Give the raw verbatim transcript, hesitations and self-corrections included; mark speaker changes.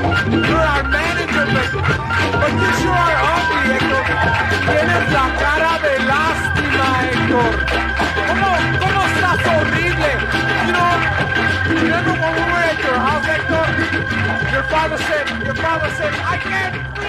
Speaker 1: You're our manager, but, but you sure are ugly, Hector. Tienes la cara de lástima, Hector. ¿Cómo, cómo estás horrible? You know, remember when we were at your house, Hector? Your father said, your father said, I can't